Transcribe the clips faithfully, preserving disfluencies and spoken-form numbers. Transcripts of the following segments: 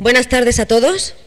Buenas tardes a todos.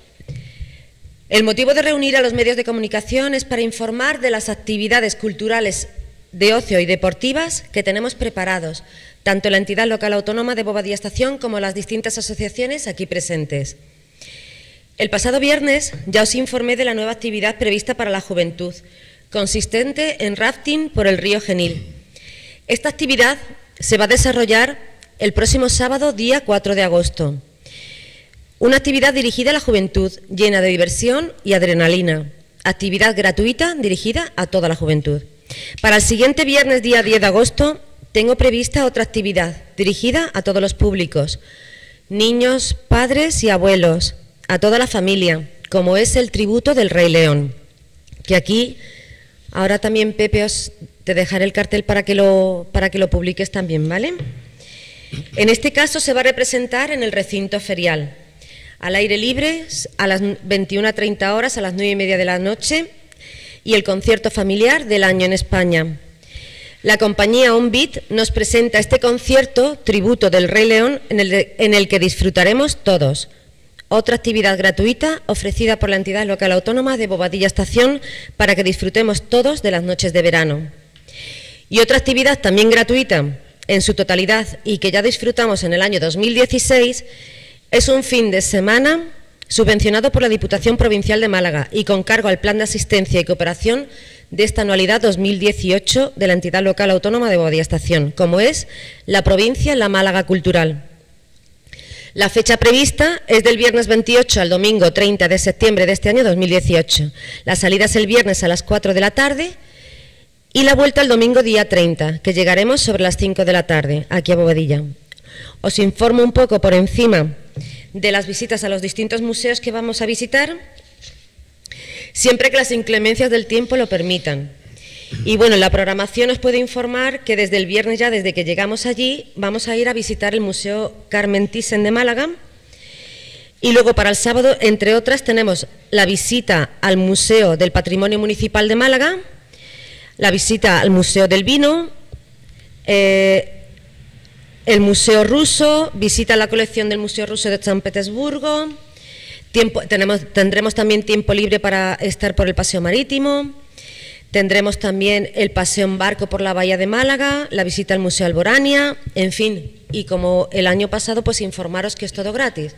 El motivo de reunir a los medios de comunicación es para informar de las actividades culturales de ocio y deportivas que tenemos preparados, tanto la entidad local autónoma de Bobadilla Estación como las distintas asociaciones aquí presentes. El pasado viernes ya os informé de la nueva actividad prevista para la juventud, consistente en rafting por el río Genil. Esta actividad se va a desarrollar el próximo sábado, día cuatro de agosto. Una actividad dirigida a la juventud, llena de diversión y adrenalina. Actividad gratuita dirigida a toda la juventud. Para el siguiente viernes, día diez de agosto, tengo prevista otra actividad dirigida a todos los públicos, niños, padres y abuelos, a toda la familia, como es el tributo del Rey León, que aquí, ahora también Pepe, os, te dejaré el cartel para que lo, para que lo publiques también, ¿vale? En este caso se va a representar en el recinto ferial, al aire libre, a las veintiuna treinta horas, a las nueve y media de la noche, y el concierto familiar del año en España. La compañía On Beat nos presenta este concierto, tributo del Rey León, en el, de, en el que disfrutaremos todos. Otra actividad gratuita ofrecida por la entidad local autónoma de Bobadilla Estación para que disfrutemos todos de las noches de verano. Y otra actividad también gratuita en su totalidad y que ya disfrutamos en el año dos mil dieciséis, es un fin de semana subvencionado por la Diputación Provincial de Málaga y con cargo al Plan de Asistencia y Cooperación de esta anualidad dos mil dieciocho de la entidad local autónoma de Bobadilla Estación, como es la provincia La Málaga Cultural. La fecha prevista es del viernes veintiocho al domingo treinta de septiembre de este año dos mil dieciocho. La salida es el viernes a las cuatro de la tarde y la vuelta el domingo día treinta, que llegaremos sobre las cinco de la tarde, aquí a Bobadilla. Os informo un poco por encima de las visitas a los distintos museos que vamos a visitar, siempre que las inclemencias del tiempo lo permitan. Y bueno, la programación os puede informar que desde el viernes ya, desde que llegamos allí, vamos a ir a visitar el Museo Carmen Thyssen de Málaga. Y luego para el sábado, entre otras, tenemos la visita al Museo del Patrimonio Municipal de Málaga, la visita al Museo del Vino, eh, el Museo Ruso, visita a la colección del Museo Ruso de San Petersburgo, tiempo, tenemos, tendremos también tiempo libre para estar por el Paseo Marítimo, tendremos también el paseo en barco por la Bahía de Málaga, la visita al Museo Alborania, en fin, y como el año pasado, pues informaros que es todo gratis.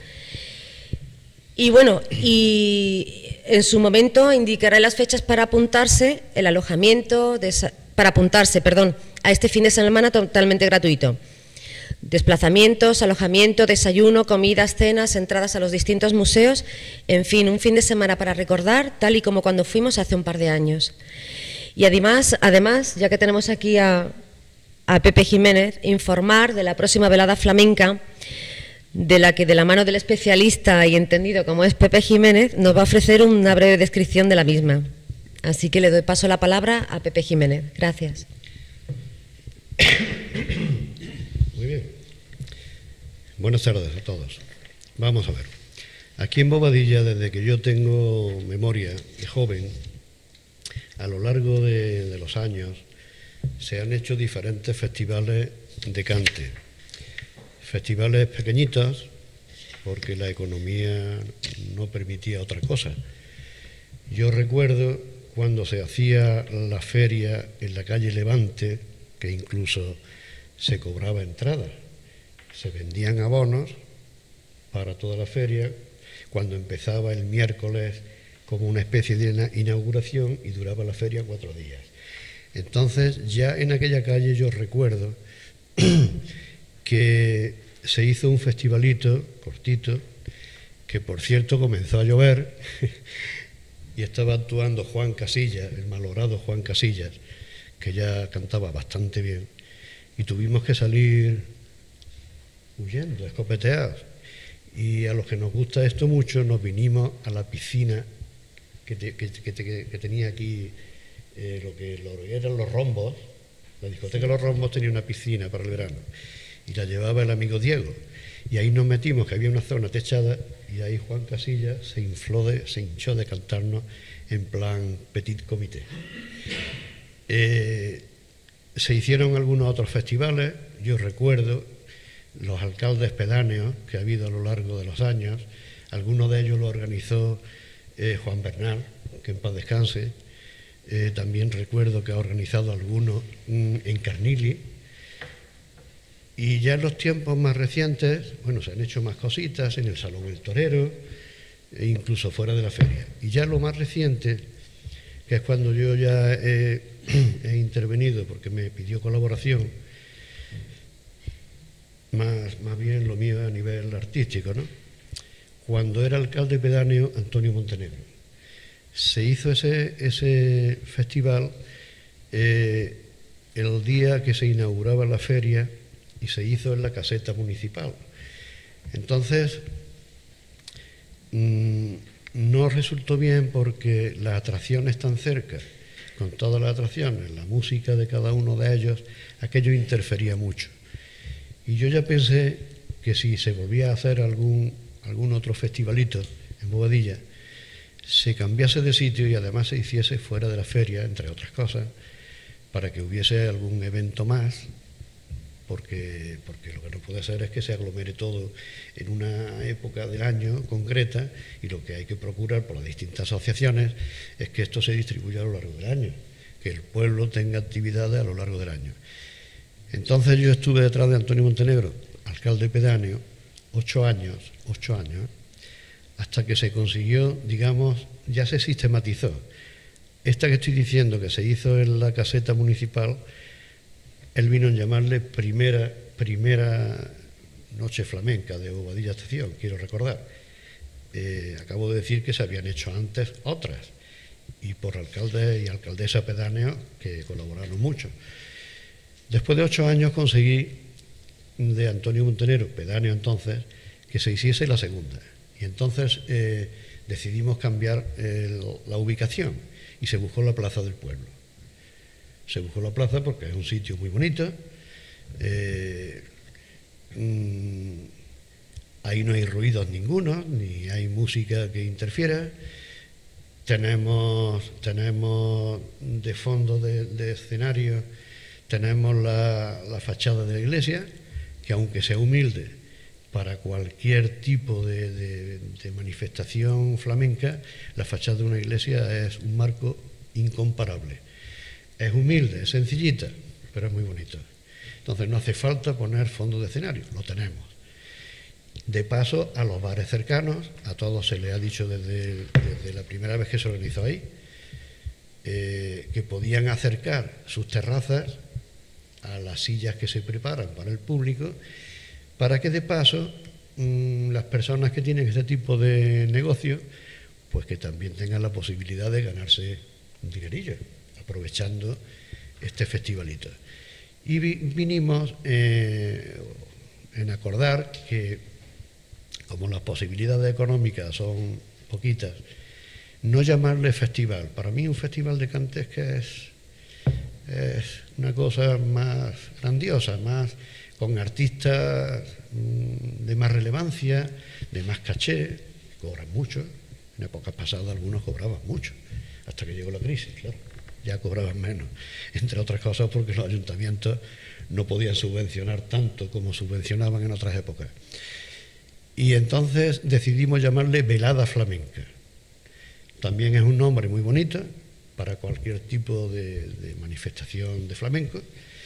Y bueno, y en su momento indicaré las fechas para apuntarse, el alojamiento, de, para apuntarse, perdón, a este fin de semana totalmente gratuito. Desplazamientos, alojamiento, desayuno, comidas, cenas, entradas a los distintos museos, en fin, un fin de semana para recordar, tal y como cuando fuimos hace un par de años. Y además, además ya que tenemos aquí a, a Pepe Jiménez, informar de la próxima velada flamenca, de la que de la mano del especialista y entendido como es Pepe Jiménez, nos va a ofrecer una breve descripción de la misma. Así que le doy paso la palabra a Pepe Jiménez. Gracias. Muy bien. Buenas tardes a todos. Vamos a ver. Aquí en Bobadilla, desde que yo tengo memoria de joven, a lo largo de, de los años, se han hecho diferentes festivales de cante. Festivales pequeñitos, porque la economía no permitía otra cosa. Yo recuerdo cuando se hacía la feria en la calle Levante, que incluso se cobraba entrada, se vendían abonos para toda la feria, cuando empezaba el miércoles como una especie de inauguración y duraba la feria cuatro días. Entonces ya en aquella calle yo recuerdo que se hizo un festivalito cortito, que por cierto comenzó a llover y estaba actuando Juan Casillas, el malogrado Juan Casillas, que ya cantaba bastante bien. Y tuvimos que salir huyendo, escopeteados. Y a los que nos gusta esto mucho, nos vinimos a la piscina que, te, que, que, que, que tenía aquí, eh, lo que lo, eran los rombos. La discoteca Los Rombos tenía una piscina para el verano y la llevaba el amigo Diego. Y ahí nos metimos, que había una zona techada, y ahí Juan Casillas se infló de, se hinchó de cantarnos en plan petit comité. Eh, se hicieron algunos otros festivales. Yo recuerdo los alcaldes pedáneos que ha habido a lo largo de los años, Algunos de ellos lo organizó eh, Juan Bernal, que en paz descanse. Eh, también recuerdo que ha organizado algunos mm, en Carnili. Y ya en los tiempos más recientes, bueno, se han hecho más cositas en el Salón del Torero, e incluso fuera de la feria. Y ya lo más reciente, que es cuando yo ya he, he intervenido, porque me pidió colaboración, más, más bien lo mío a nivel artístico, ¿no? Cuando era alcalde pedáneo Antonio Montenegro. Se hizo ese, ese festival eh, el día que se inauguraba la feria, y se hizo en la caseta municipal. Entonces, mmm, no resultó bien porque las atracciones tan cerca, con todas las atracciones, la música de cada uno de ellos, aquello interfería mucho. Y yo ya pensé que si se volvía a hacer algún, algún otro festivalito en Bobadilla, se cambiase de sitio y además se hiciese fuera de la feria, entre otras cosas, para que hubiese algún evento más, Porque, porque lo que no puede ser es que se aglomere todo en una época del año concreta, y lo que hay que procurar por las distintas asociaciones es que esto se distribuya a lo largo del año, que el pueblo tenga actividades a lo largo del año. Entonces yo estuve detrás de Antonio Montenegro, alcalde pedáneo, ocho años, ocho años, hasta que se consiguió, digamos, ya se sistematizó. Esta que estoy diciendo, que se hizo en la caseta municipal, él vino a llamarle primera, primera noche flamenca de Bobadilla Estación, quiero recordar. Eh, acabo de decir que se habían hecho antes otras, y por alcaldes y alcaldesa pedáneos que colaboraron mucho. Después de ocho años conseguí de Antonio Montenegro, pedáneo entonces, que se hiciese la segunda. Y entonces eh, decidimos cambiar el, la ubicación, y se buscó la Plaza del Pueblo. Se buscó la plaza porque es un sitio muy bonito, eh, mmm, ahí no hay ruidos ninguno, ni hay música que interfiera. Tenemos, tenemos de fondo de, de escenario, tenemos la, la fachada de la iglesia, que aunque sea humilde, para cualquier tipo de, de, de manifestación flamenca, la fachada de una iglesia es un marco incomparable. Es humilde, es sencillita, pero es muy bonita. Entonces no hace falta poner fondo de escenario, lo tenemos. De paso, a los bares cercanos, a todos se les ha dicho desde, desde la primera vez que se organizó ahí, eh, que podían acercar sus terrazas a las sillas que se preparan para el público, para que de paso mmm, las personas que tienen este tipo de negocio, pues que también tengan la posibilidad de ganarse un dinerillo, aprovechando este festivalito. Y vi, vinimos eh, en acordar que, como las posibilidades económicas son poquitas, no llamarle festival. Para mí un festival de cante es que es, es una cosa más grandiosa, más con artistas mmm, de más relevancia, de más caché, cobran mucho. En épocas pasadas algunos cobraban mucho, hasta que llegó la crisis, claro. Ya cobraban menos, entre otras cosas porque los ayuntamientos no podían subvencionar tanto como subvencionaban en otras épocas. Y entonces decidimos llamarle velada flamenca. También es un nombre muy bonito para cualquier tipo de, de manifestación de flamenco.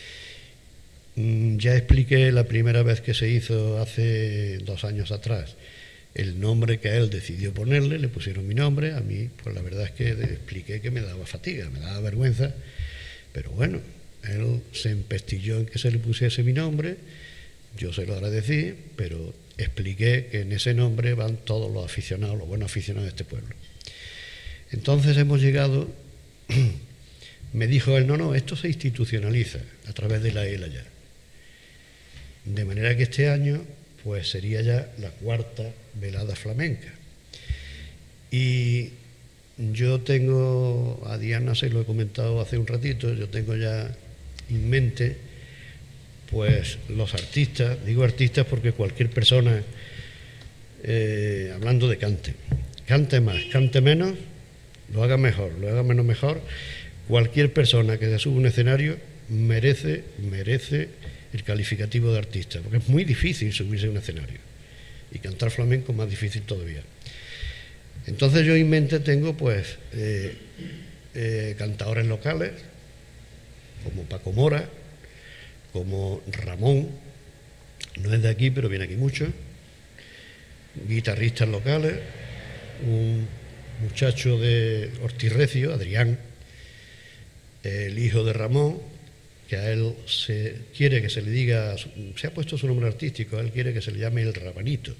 Ya expliqué la primera vez que se hizo hace dos años atrás el nombre que él decidió ponerle, le pusieron mi nombre. A mí, pues la verdad es que expliqué que me daba fatiga, me daba vergüenza, pero bueno, él se empestilló en que se le pusiese mi nombre, yo se lo agradecí, pero expliqué que en ese nombre van todos los aficionados, los buenos aficionados de este pueblo. Entonces hemos llegado, me dijo él, no, no, esto se institucionaliza a través de la E L A ya. De manera que este año pues sería ya la cuarta velada flamenca. Y yo tengo, a Diana se lo he comentado hace un ratito, yo tengo ya en mente pues los artistas, digo artistas porque cualquier persona, eh, hablando de cante, cante más, cante menos, lo haga mejor, lo haga menos mejor, cualquier persona que se suba a un escenario merece, merece el calificativo de artista, porque es muy difícil subirse a un escenario y cantar flamenco más difícil todavía. Entonces yo en mente tengo pues eh, eh, cantadores locales como Paco Mora, como Ramón, no es de aquí pero viene aquí mucho, guitarristas locales, un muchacho de Ortirrecio, Adrián, el hijo de Ramón, que a él se quiere que se le diga, se ha puesto su nombre artístico, a él quiere que se le llame el Rabanito.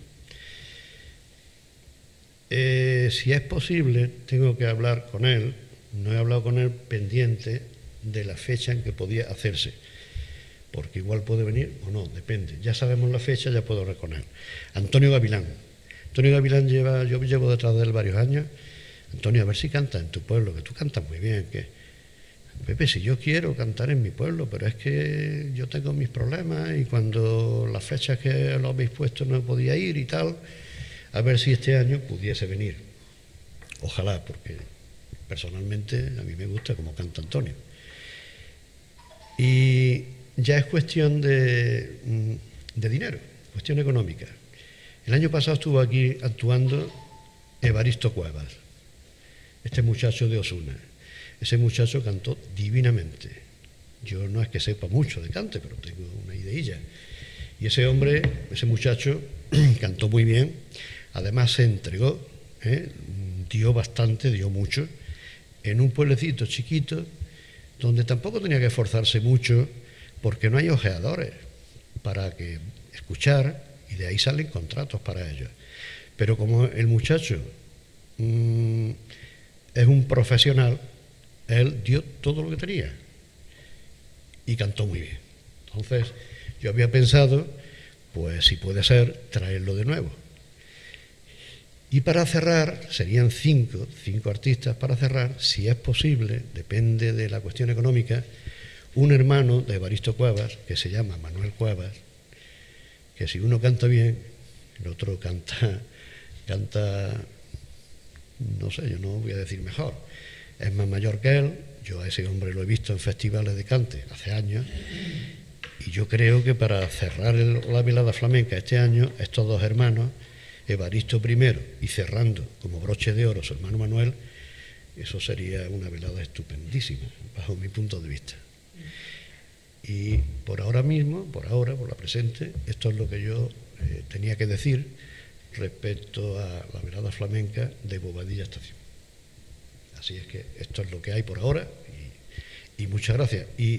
Eh, si es posible, tengo que hablar con él, no he hablado con él pendiente de la fecha en que podía hacerse, porque igual puede venir o no, depende. Ya sabemos la fecha, ya puedo hablar con él. Antonio Gavilán. Antonio Gavilán lleva, yo llevo detrás de él varios años. Antonio, a ver si canta en tu pueblo, que tú cantas muy bien. Que Pepe, si yo quiero cantar en mi pueblo, pero es que yo tengo mis problemas y cuando las fechas que lo habéis puesto no podía ir y tal, a ver si este año pudiese venir. Ojalá, porque personalmente a mí me gusta cómo canta Antonio. Y ya es cuestión de, de dinero, cuestión económica. El año pasado estuvo aquí actuando Evaristo Cuevas, este muchacho de Osuna. Ese muchacho cantó divinamente. Yo no es que sepa mucho de cante, pero tengo una ideilla. Y ese hombre, ese muchacho, cantó muy bien. Además se entregó, ¿eh? dio bastante, dio mucho, en un pueblecito chiquito, donde tampoco tenía que esforzarse mucho, porque no hay ojeadores para que escuchar, y de ahí salen contratos para ellos. Pero como el muchacho mmm, es un profesional, él dio todo lo que tenía y cantó muy bien. Entonces yo había pensado, pues si puede ser, traerlo de nuevo. Y para cerrar, serían cinco, cinco artistas para cerrar, si es posible, depende de la cuestión económica, un hermano de Evaristo Cuevas, que se llama Manuel Cuevas, que si uno canta bien, el otro canta, canta, no sé, yo no voy a decir mejor, es más mayor que él. Yo a ese hombre lo he visto en festivales de cante hace años, y yo creo que para cerrar el, la velada flamenca este año, estos dos hermanos, Evaristo primero y cerrando como broche de oro su hermano Manuel, eso sería una velada estupendísima, bajo mi punto de vista. Y por ahora mismo, por ahora, por la presente, esto es lo que yo eh, tenía que decir respecto a la velada flamenca de Bobadilla Estación. Así es que esto es lo que hay por ahora y, y muchas gracias. Y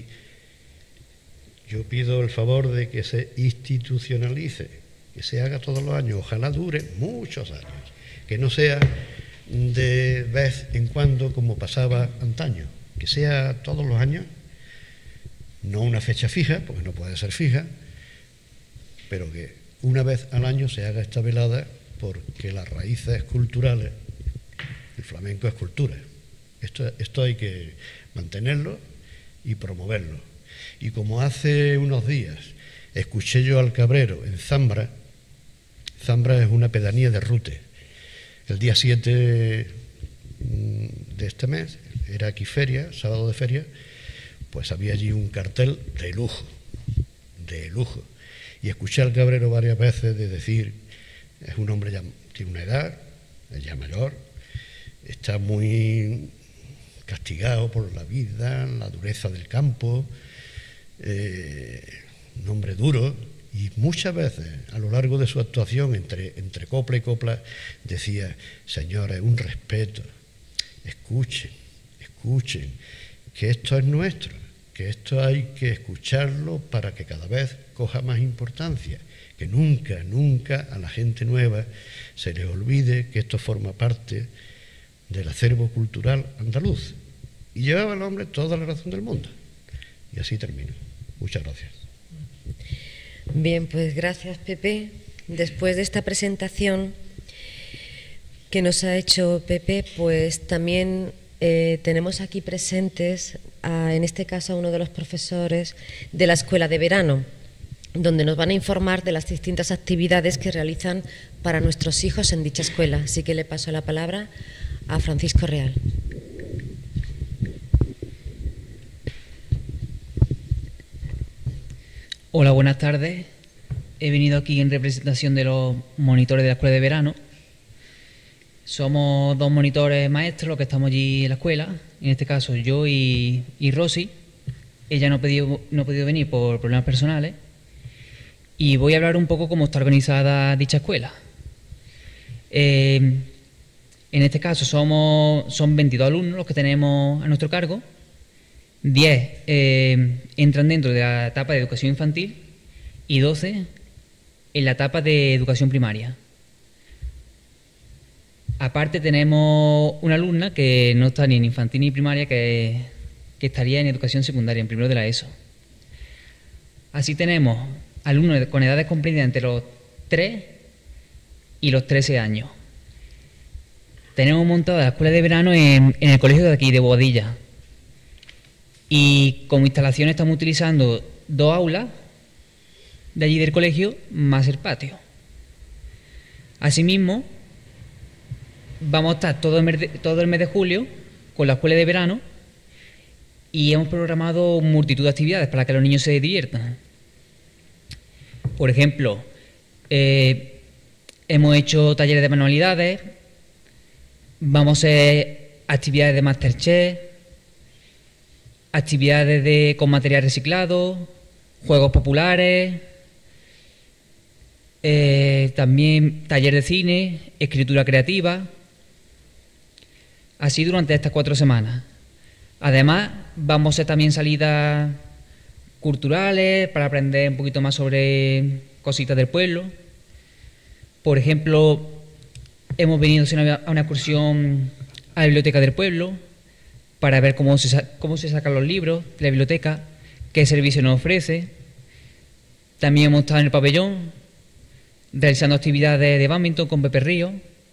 yo pido el favor de que se institucionalice, que se haga todos los años, ojalá dure muchos años, que no sea de vez en cuando como pasaba antaño, que sea todos los años, no una fecha fija, porque no puede ser fija, pero que una vez al año se haga esta velada, porque las raíces culturales, el flamenco es cultura, esto, esto hay que mantenerlo y promoverlo. Y como hace unos días escuché yo al Cabrero en Zambra, Zambra es una pedanía de Rute, el día siete de este mes, era aquí feria, sábado de feria, pues había allí un cartel de lujo, de lujo. Y escuché al Cabrero varias veces de decir, es un hombre ya, tiene una edad, es ya mayor, está muy castigado por la vida, la dureza del campo, eh, un hombre duro, y muchas veces a lo largo de su actuación entre, entre copla y copla decía, señores, un respeto, escuchen, escuchen, que esto es nuestro, que esto hay que escucharlo para que cada vez coja más importancia, que nunca, nunca a la gente nueva se le olvide que esto forma parte del acervo cultural andaluz. Y llevaba el hombre toda la razón del mundo. Y así termino. Muchas gracias. Bien, pues gracias, Pepe. Después de esta presentación que nos ha hecho Pepe, pues también eh, tenemos aquí presentes, a, en este caso, a uno de los profesores de la Escuela de Verano, donde nos van a informar de las distintas actividades que realizan para nuestros hijos en dicha escuela. Así que le paso la palabra a Francisco Real. Hola, buenas tardes. he venido aquí en representación de los monitores de la escuela de verano. Somos dos monitores maestros los que estamos allí en la escuela, en este caso yo y, y Rosy. Ella no ha podido, no ha podido venir por problemas personales y voy a hablar un poco cómo está organizada dicha escuela. Eh, en este caso somos, son veintidós alumnos los que tenemos a nuestro cargo. diez eh, entran dentro de la etapa de educación infantil y doce en la etapa de educación primaria. Aparte tenemos una alumna que no está ni en infantil ni primaria, que, que estaría en educación secundaria, en primero de la ESO. Así tenemos alumnos con edades comprendidas entre los tres y los trece años. Tenemos montada la escuela de verano en, en el colegio de aquí, de Bobadilla. Y como instalación estamos utilizando dos aulas de allí del colegio, más el patio. Asimismo, vamos a estar todo el mes de, todo el mes de julio con la escuela de verano y hemos programado multitud de actividades para que los niños se diviertan. Por ejemplo, eh, hemos hecho talleres de manualidades, vamos a hacer actividades de Masterchef, actividades de, con material reciclado, juegos populares, eh, también taller de cine, escritura creativa, así durante estas cuatro semanas. Además, vamos a hacer también salidas culturales para aprender un poquito más sobre cositas del pueblo. Por ejemplo, hemos venido a una excursión a la biblioteca del pueblo para ver cómo se, cómo se sacan los libros de la biblioteca, qué servicio nos ofrece. También hemos estado en el pabellón realizando actividades de bádminton con Pepe Río.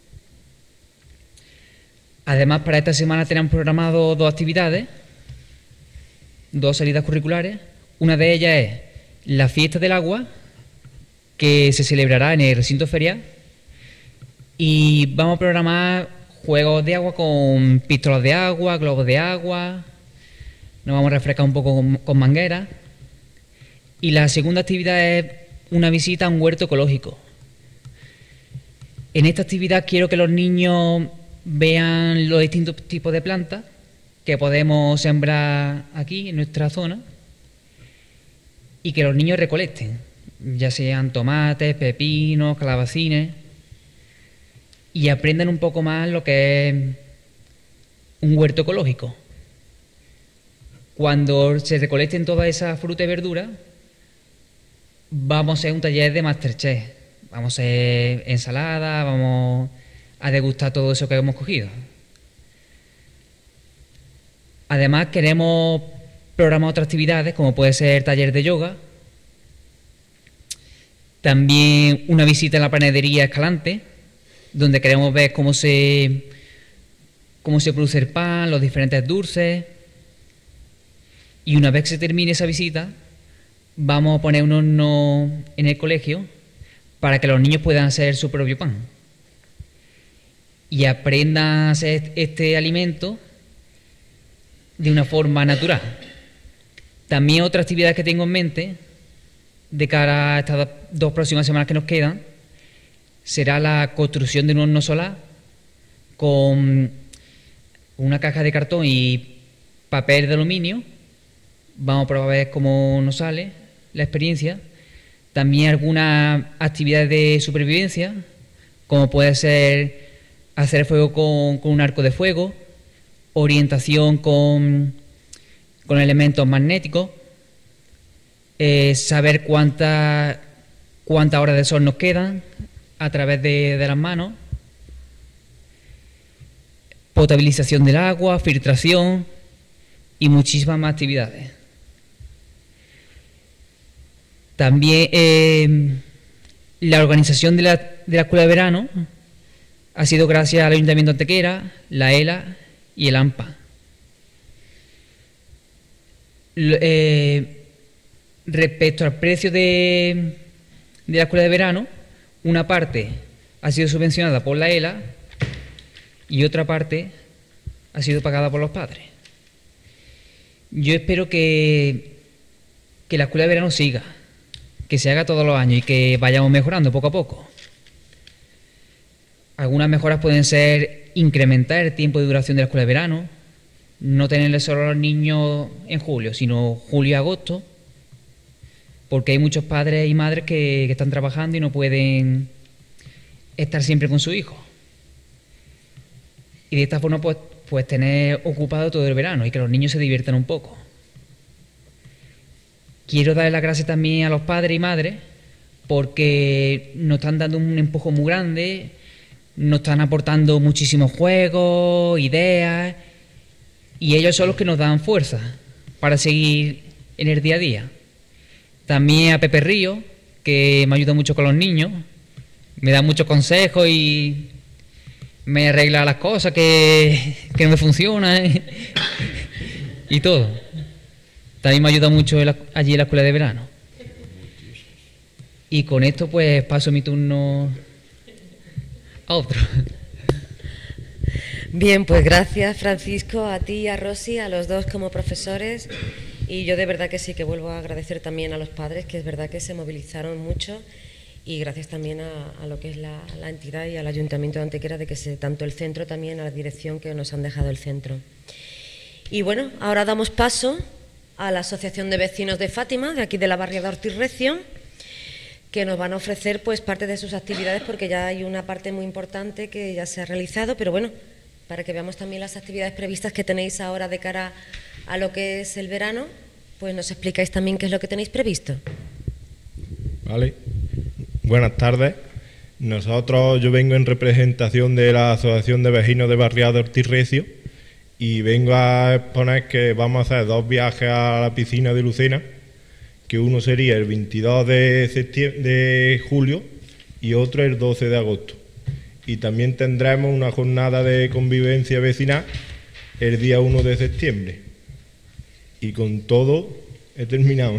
Además, para esta semana tenemos programado dos actividades, dos salidas curriculares. Una de ellas es la fiesta del agua, que se celebrará en el recinto ferial, y vamos a programar juegos de agua con pistolas de agua, globos de agua, nos vamos a refrescar un poco con, con mangueras. Y la segunda actividad es una visita a un huerto ecológico. En esta actividad quiero que los niños vean los distintos tipos de plantas que podemos sembrar aquí en nuestra zona y que los niños recolecten, ya sean tomates, pepinos, calabacines, y aprendan un poco más lo que es un huerto ecológico. Cuando se recolecten toda esa fruta y verdura, vamos a hacer un taller de Masterchef, vamos a hacer ensalada, vamos a degustar todo eso que hemos cogido. Además, queremos programar otras actividades, como puede ser taller de yoga, también una visita a la panadería Escalante, donde queremos ver cómo se, cómo se produce el pan, los diferentes dulces. Y una vez que se termine esa visita, vamos a poner un horno en el colegio para que los niños puedan hacer su propio pan y aprendan a hacer este alimento de una forma natural. También otra actividad que tengo en mente de cara a estas dos próximas semanas que nos quedan será la construcción de un horno solar con una caja de cartón y papel de aluminio. Vamos a probar a ver cómo nos sale la experiencia. También algunas actividades de supervivencia, como puede ser hacer fuego con, con un arco de fuego, orientación con, con elementos magnéticos, eh, saber cuántas cuántas horas de sol nos quedan a través de, de las manos, potabilización del agua, filtración y muchísimas más actividades. También eh, la organización de la, de la escuela de verano ha sido gracias al Ayuntamiento de Antequera, la ELA y el AMPA. Eh, respecto al precio de, de la escuela de verano, una parte ha sido subvencionada por la ELA y otra parte ha sido pagada por los padres. Yo espero que, que la escuela de verano siga, que se haga todos los años y que vayamos mejorando poco a poco. Algunas mejoras pueden ser incrementar el tiempo de duración de la escuela de verano, no tenerle solo a los niños en julio, sino julio y agosto, porque hay muchos padres y madres que, que están trabajando y no pueden estar siempre con su hijo. Y de esta forma pues, pues tener ocupado todo el verano y que los niños se diviertan un poco. Quiero darle las gracias también a los padres y madres porque nos están dando un empujón muy grande, nos están aportando muchísimos juegos, ideas, y ellos son los que nos dan fuerza para seguir en el día a día. También a Pepe Río, que me ayuda mucho con los niños, me da muchos consejos y me arregla las cosas que, que no me funcionan y todo. También me ayuda mucho en la, allí en la escuela de verano. Y con esto pues paso mi turno a otro. Bien, pues gracias Francisco, a ti y a Rosy, a los dos como profesores, y yo de verdad que sí que vuelvo a agradecer también a los padres, que es verdad que se movilizaron mucho, y gracias también a, a lo que es la, la entidad y al Ayuntamiento de Antequera, de que se, tanto el centro también a la dirección que nos han dejado el centro. Y bueno, ahora damos paso a la Asociación de Vecinos de Fátima, de aquí de la barriada Ortiz Recio, que nos van a ofrecer pues parte de sus actividades, porque ya hay una parte muy importante que ya se ha realizado, pero bueno, para que veamos también las actividades previstas que tenéis ahora de cara a lo que es el verano, pues nos explicáis también qué es lo que tenéis previsto. Vale, buenas tardes. Nosotros, yo vengo en representación de la Asociación de Vecinos de Barriada Ortiz Recio y vengo a exponer que vamos a hacer dos viajes a la piscina de Lucena, que uno sería el veintidós de, septiembre, de julio y otro el doce de agosto. Y también tendremos una jornada de convivencia vecinal el día uno de septiembre. Y con todo he terminado.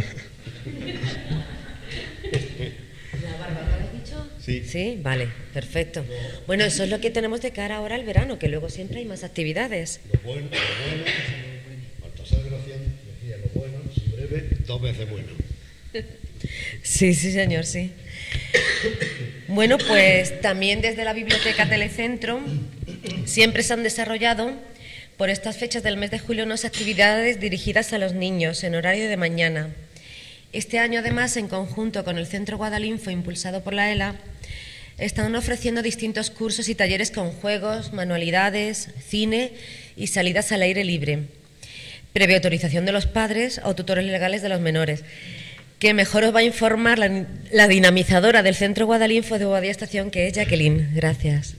¿La barbacoa lo has dicho? Sí. Sí, vale, perfecto. Bueno, eso es lo que tenemos de cara ahora al verano, que luego siempre hay más actividades. Lo bueno, lo bueno, Baltasar Gracián decía, lo bueno, si breve, dos veces bueno. Sí, sí, señor, sí. Bueno, pues también desde la Biblioteca Telecentro siempre se han desarrollado por estas fechas del mes de julio unas actividades dirigidas a los niños en horario de mañana. Este año, además, en conjunto con el Centro Guadalinfo, impulsado por la E L A, están ofreciendo distintos cursos y talleres con juegos, manualidades, cine y salidas al aire libre, previa autorización de los padres o tutores legales de los menores. Que mejor os va a informar la, la dinamizadora del Centro Guadalinfo de Bobadilla Estación, que es Jacqueline. Gracias.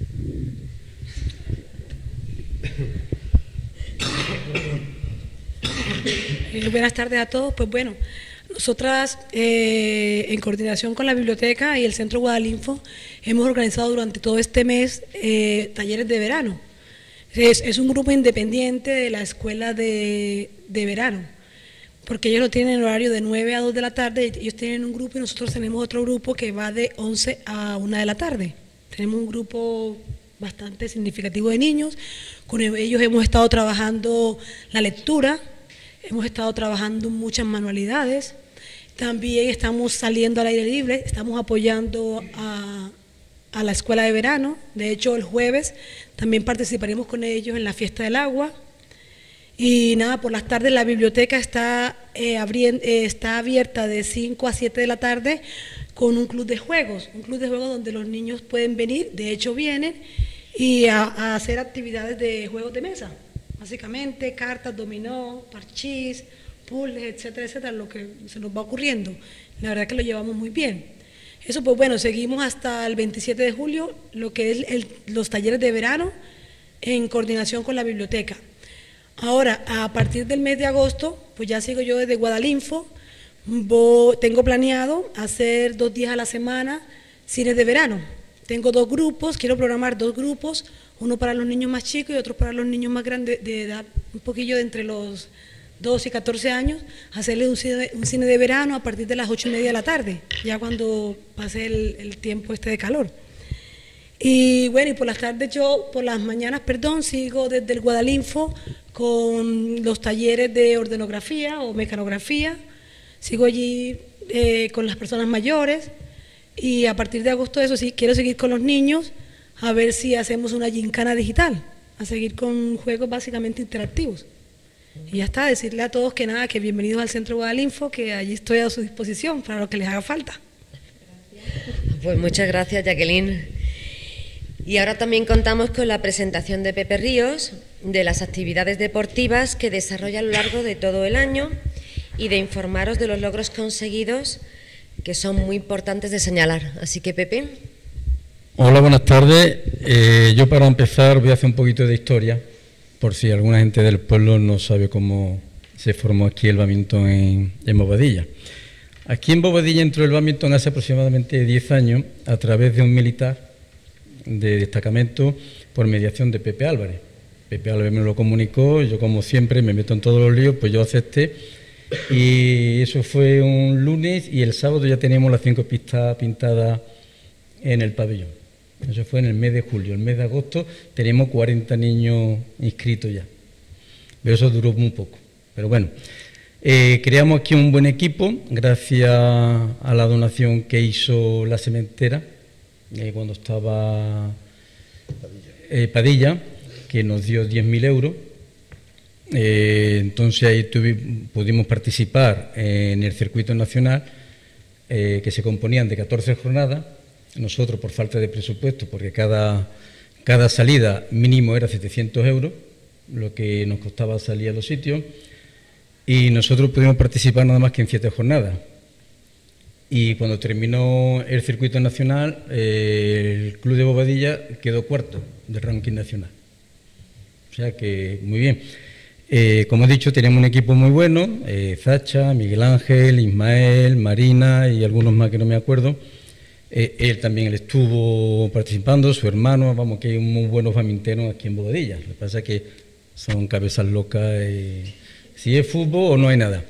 Eh, buenas tardes a todos. Pues bueno, nosotras eh, en coordinación con la biblioteca y el Centro Guadalinfo hemos organizado durante todo este mes eh, talleres de verano. Es, es un grupo independiente de la escuela de, de verano, porque ellos lo tienen en horario de nueve a dos de la tarde, ellos tienen un grupo y nosotros tenemos otro grupo que va de once a una de la tarde. Tenemos un grupo bastante significativo de niños, con ellos hemos estado trabajando la lectura, hemos estado trabajando muchas manualidades, también estamos saliendo al aire libre, estamos apoyando a, a la escuela de verano. De hecho, el jueves también participaremos con ellos en la fiesta del agua. Y nada, por las tardes la biblioteca está, eh, abriendo, eh, está abierta de cinco a siete de la tarde con un club de juegos, un club de juegos donde los niños pueden venir, de hecho vienen, y a, a hacer actividades de juegos de mesa, básicamente cartas, dominó, parchís, puzzles, etcétera, etcétera, lo que se nos va ocurriendo. La verdad que lo llevamos muy bien. Eso pues bueno, seguimos hasta el veintisiete de julio, lo que es el, los talleres de verano en coordinación con la biblioteca. Ahora, a partir del mes de agosto, pues ya sigo yo desde Guadalinfo, voy, tengo planeado hacer dos días a la semana cines de verano. Tengo dos grupos, quiero programar dos grupos, uno para los niños más chicos y otro para los niños más grandes, de edad un poquillo de entre los doce y catorce años, hacerle un cine, un cine de verano a partir de las ocho y media de la tarde, ya cuando pase el, el tiempo este de calor. Y bueno, y por las tardes yo, por las mañanas, perdón, sigo desde el Guadalinfo con los talleres de ordenografía o mecanografía. Sigo allí eh, con las personas mayores, y a partir de agosto, eso sí, quiero seguir con los niños, a ver si hacemos una gincana digital, a seguir con juegos básicamente interactivos. Y ya está, decirle a todos que nada, que bienvenidos al Centro Guadalinfo, que allí estoy a su disposición para lo que les haga falta. Pues muchas gracias, Jacqueline. Y ahora también contamos con la presentación de Pepe Ríos, de las actividades deportivas que desarrolla a lo largo de todo el año y de informaros de los logros conseguidos, que son muy importantes de señalar. Así que, Pepe. Hola, buenas tardes. Eh, yo para empezar voy a hacer un poquito de historia, por si alguna gente del pueblo no sabe cómo se formó aquí el bádminton en, en Bobadilla. Aquí en Bobadilla entró el bádminton hace aproximadamente diez años a través de un militar de destacamento por mediación de Pepe Álvarez. Pepe Álvarez me lo comunicó, yo como siempre me meto en todos los líos, pues yo acepté, y eso fue un lunes, y el sábado ya teníamos las cinco pistas pintadas en el pabellón. Eso fue en el mes de julio. El mes de agosto teníamos cuarenta niños inscritos ya, pero eso duró muy poco. Pero bueno, eh, creamos aquí un buen equipo gracias a la donación que hizo la cementera eh, cuando estaba eh, Padilla, que nos dio diez mil euros. Eh, entonces ahí tuvi, pudimos participar en el circuito nacional, eh, que se componían de catorce jornadas. Nosotros, por falta de presupuesto, porque cada, cada salida mínimo era setecientos euros, lo que nos costaba salir a los sitios, y nosotros pudimos participar nada más que en siete jornadas. Y cuando terminó el circuito nacional, eh, el club de Bobadilla quedó cuarto del ranking nacional. O sea que muy bien. Eh, como he dicho, teníamos un equipo muy bueno, eh, Zacha, Miguel Ángel, Ismael, Marina y algunos más que no me acuerdo. Eh, él también él estuvo participando, su hermano, vamos, que hay muy buenos badminteros aquí en Bobadilla. Lo que pasa es que son cabezas locas, eh, si es fútbol o no hay nada.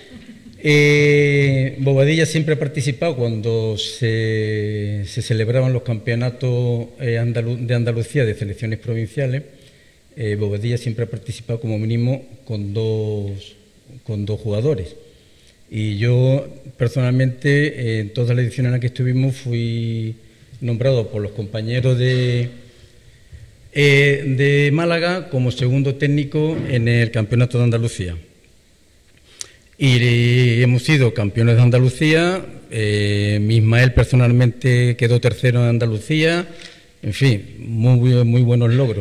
Eh, Bobadilla siempre ha participado cuando se, se celebraban los campeonatos eh, Andalu de Andalucía de selecciones provinciales. Eh, Bobadilla siempre ha participado como mínimo con dos, con dos jugadores. Y yo personalmente, eh, en todas las ediciones en las que estuvimos, fui nombrado por los compañeros de, eh, de Málaga como segundo técnico en el Campeonato de Andalucía. Y hemos sido campeones de Andalucía, eh, Ismael personalmente quedó tercero en Andalucía, en fin, muy, muy buenos logros.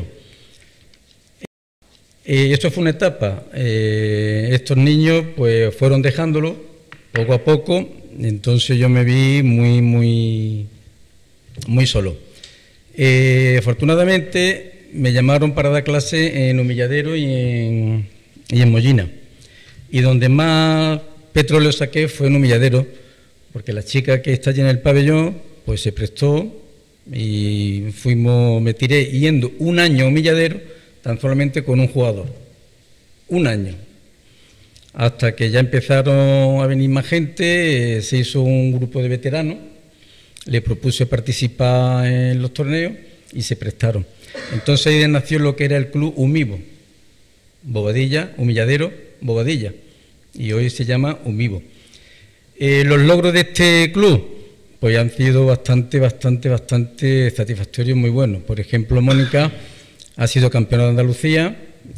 Eh, esto fue una etapa, eh, estos niños pues fueron dejándolo poco a poco, entonces yo me vi muy, muy, muy solo. Eh, afortunadamente me llamaron para dar clase en Humilladero y en, y en Mollina, y donde más petróleo saqué fue en Humilladero, porque la chica que está allí en el pabellón pues se prestó y fuimos, me tiré yendo un año a Humilladero tan solamente con un jugador, un año, hasta que ya empezaron a venir más gente, eh, se hizo un grupo de veteranos, le propuse participar en los torneos y se prestaron. Entonces ahí nació lo que era el club Humivo, Bobadilla, Humilladero, Bobadilla, y hoy se llama Humivo. Eh, los logros de este club pues han sido bastante, bastante, bastante satisfactorios, muy buenos. Por ejemplo, Mónica ha sido campeona de Andalucía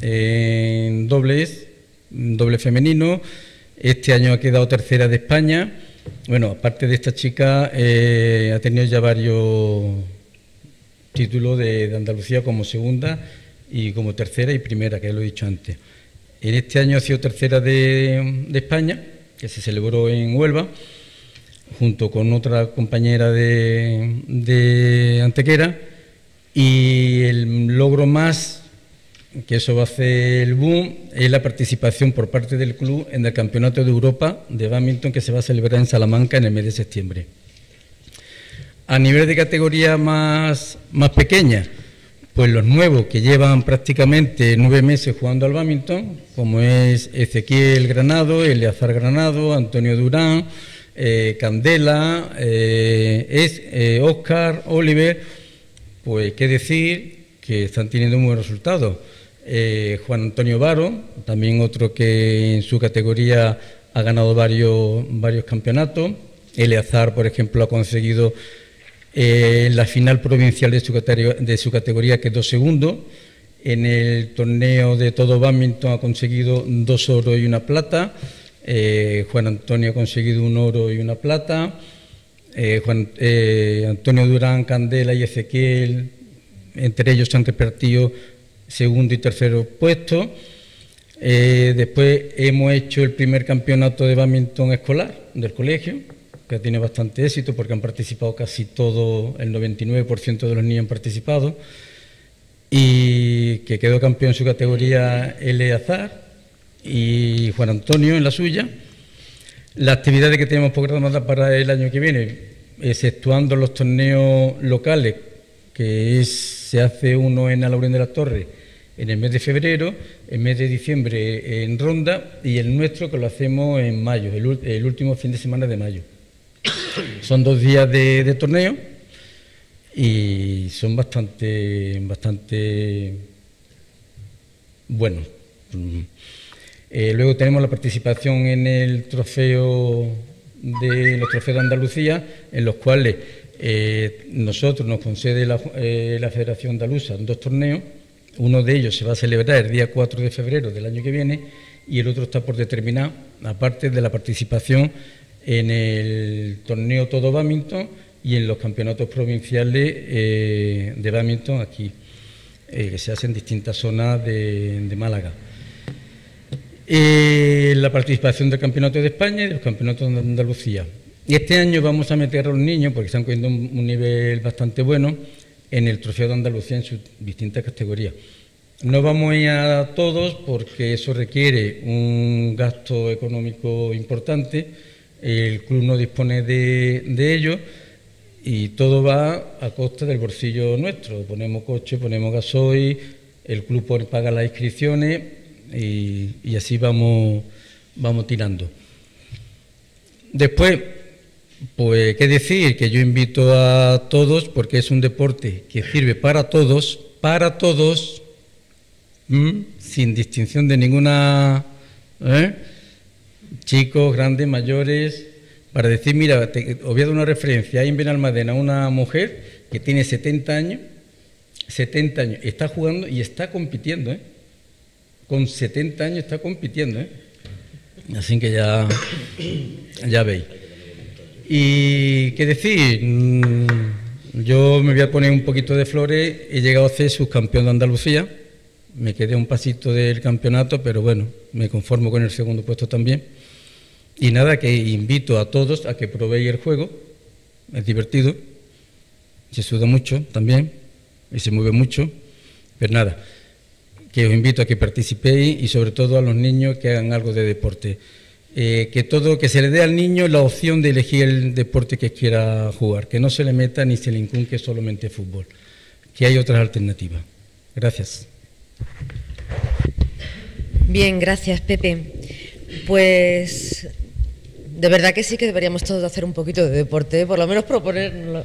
en dobles, doble femenino. Este año ha quedado tercera de España. Bueno, aparte de esta chica, eh, ha tenido ya varios títulos de, de Andalucía como segunda y como tercera y primera, que ya lo he dicho antes. En este año ha sido tercera de, de España, que se celebró en Huelva, junto con otra compañera de, de Antequera. Y el logro más, que eso va a hacer el boom, es la participación por parte del club en el Campeonato de Europa de Bádminton, que se va a celebrar en Salamanca en el mes de septiembre. A nivel de categoría más, más pequeña, pues los nuevos que llevan prácticamente nueve meses jugando al bádminton, como es Ezequiel Granado, Eleazar Granado, Antonio Durán, eh, Candela, eh, es eh, Óscar, Oliver. Pues qué decir que están teniendo muy buenos resultados. Eh, Juan Antonio Varo, también otro que en su categoría ha ganado varios, varios campeonatos. Eleazar, por ejemplo, ha conseguido eh, en la final provincial de su, de su categoría, quedó segundo. En el torneo de todo bádminton ha conseguido dos oros y una plata. Eh, Juan Antonio ha conseguido un oro y una plata. Eh, Juan, eh, Antonio Durán, Candela y Ezequiel, entre ellos se han repartido segundo y tercero puesto. Eh, después hemos hecho el primer campeonato de bádminton escolar del colegio, que tiene bastante éxito porque han participado casi todo, el noventa y nueve por ciento de los niños han participado, y que quedó campeón en su categoría Eleazar y Juan Antonio en la suya. Las actividades que tenemos programadas para el año que viene, exceptuando los torneos locales, que es, se hace uno en Alaurín de las Torres en el mes de febrero, el mes de diciembre en Ronda, y el nuestro que lo hacemos en mayo, el, el último fin de semana de mayo. Son dos días de, de torneo y son bastante, bastante buenos. Eh, luego tenemos la participación en el trofeo de los trofeos de Andalucía, en los cuales eh, nosotros nos concede la, eh, la Federación Andaluza dos torneos. Uno de ellos se va a celebrar el día cuatro de febrero del año que viene y el otro está por determinar, aparte de la participación en el torneo todo bádminton y en los campeonatos provinciales eh, de bádminton aquí, eh, que se hacen en distintas zonas de, de Málaga. Eh, la participación del Campeonato de España y de los Campeonatos de Andalucía. Y este año vamos a meter a los niños, porque están cogiendo un, un nivel bastante bueno, en el Trofeo de Andalucía en sus distintas categorías. No vamos a ir a todos porque eso requiere un gasto económico importante, el club no dispone de, de ello y todo va a costa del bolsillo nuestro. Ponemos coche, ponemos gasoil, el club paga las inscripciones y, y así vamos, vamos tirando. Después, pues qué decir, que yo invito a todos, porque es un deporte que sirve para todos, para todos, ¿m? sin distinción de ninguna, ¿eh? chicos, grandes, mayores, para decir, mira, te, os voy a dar una referencia, hay en Benalmádena una mujer que tiene setenta años, setenta años, está jugando y está compitiendo, ¿eh? con setenta años está compitiendo, ¿eh? así que ya, ya veis. Y qué decir, yo me voy a poner un poquito de flores, he llegado a ser subcampeón de Andalucía, me quedé un pasito del campeonato, pero bueno, me conformo con el segundo puesto también. Y nada, que invito a todos a que probéis el juego, es divertido, se suda mucho también y se mueve mucho, pero nada, que os invito a que participéis y sobre todo a los niños que hagan algo de deporte. Eh, que todo, que se le dé al niño la opción de elegir el deporte que quiera jugar, que no se le meta ni se le inculque solamente fútbol, que hay otras alternativas. Gracias. Bien, gracias, Pepe. Pues de verdad que sí que deberíamos todos hacer un poquito de deporte, ¿eh? Por lo menos proponerlo.